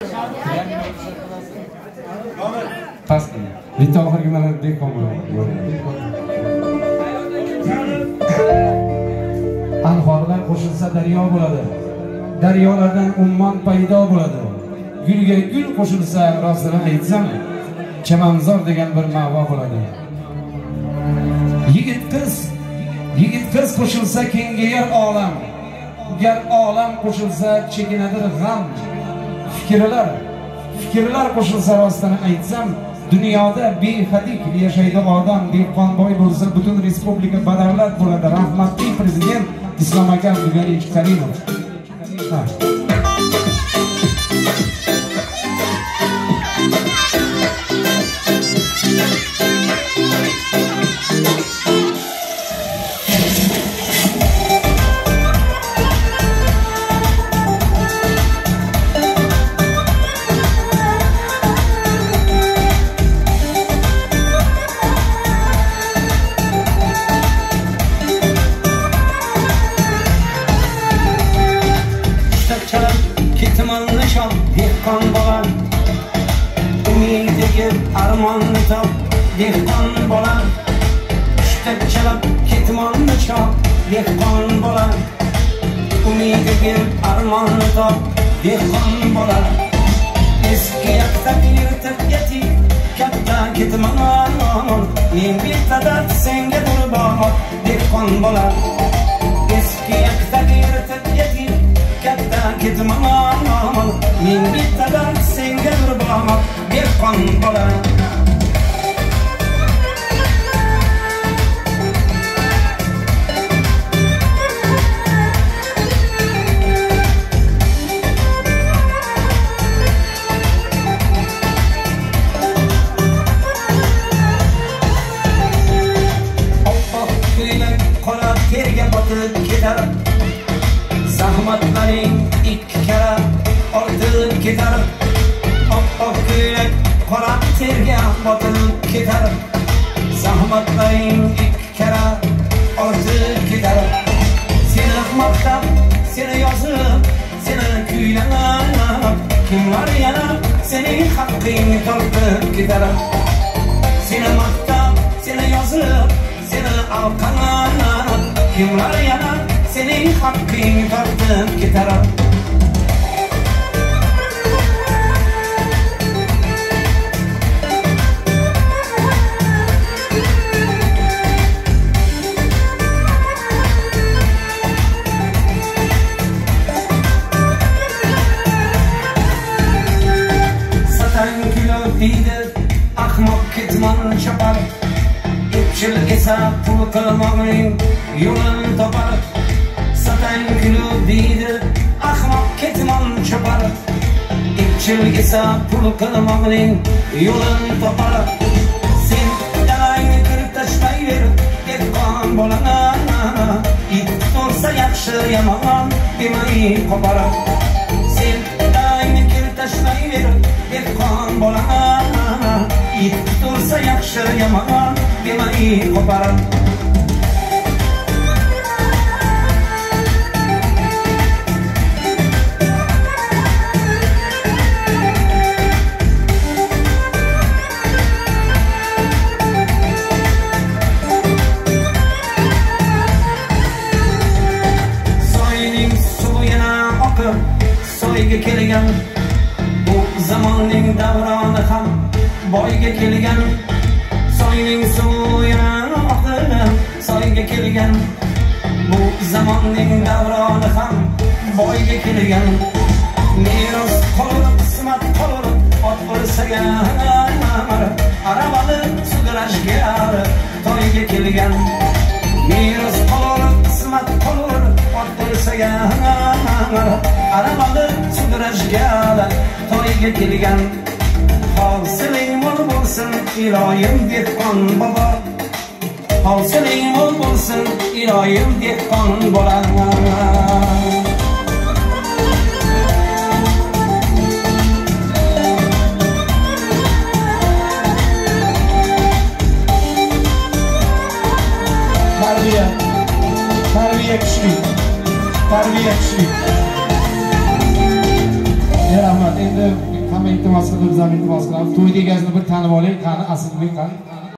Past bitta oxirgi mana dehqon anhorlar qo'shilsa daryo bo'ladi. Daryolardan ummon paydo bo'ladi. Gulga gul qo'shilsa rostini aytsam, chamanzor degan bir ma'vo bo'ladi. Yigit qiz qo'shilsa kengayar olam. Gar olam qo'shilsa chekinadir g'am. Fikrlar qo'shilsa rostini aytsam, dunyoda behadik yashaydi odam. Dehqonboy bo'lsa butun respublika badavlat bo'ladi. Rahmatli prezident Islom Akam Abdug'aniyevich Karimov. Armonni top, dehqon bola. Ishtab chalab ketmonni chop, dehqon bola. Umidiga armonni top, dehqon bola. Eski yaqtaq yirtib yetib, katta ketmon. Men bittadan senga qurbon, dehqon bola. Eski yaqtaq yirtib yetib, katta ketmon. Men bittadan senga qurbon, dehqon bola. Zahmatlaring ikki kara ortilib ketar. Oppoq ko'ylak qora terga botilib ketar. Zahmatlaring ikki kara ortilib ketar. Seni maqtab, seni yozib, seni kuylab, kimlar yana sening haqqingni tortib ketar. Seni maqtab, seni yozib, seni alqanlab, kimlar yana sening haqqing tortib ketar. Satan kulib deydi, ahmoq ketmon chopar. Epchil esa pul qilmoqning yo'lini topar. Satan kulib deydi, ahmoq ketmon chopar. Epchil esa pul qilmoqning yo'lini topar. Sen dalangni kirib tashlayver, dehqon bola. It tursa yaxshi yomon demay qopar. Sen dalangni kirib tashlayver, dehqon bola. It tursa yaxshi yomon demay qopar. Soyga kelgan, bu zamonning davroni ham boyga kelgan. Soyning suvi yana oqib, soyga kelgan, bu zamonning davroni ham boyga kelgan. Meros qolur, qismat qolur, ot bo'lsaga arabali sudrashga toyga kelgan. Meros qolur, qismat qolur, ot bo'lsaga arabali sudrashga toyga kelgan. Hosiling mo'l bo'lsin iloyim dehqon bobo. Hosiling mo'l bo'lsin iloyim dehqon bola. Tarbiya kuchli. Rahmat. Endi hamma iltimos qilib, biz ham iltimos qilamiz. To'yda egasini bir tanib olaylik, qani Asadbek qani.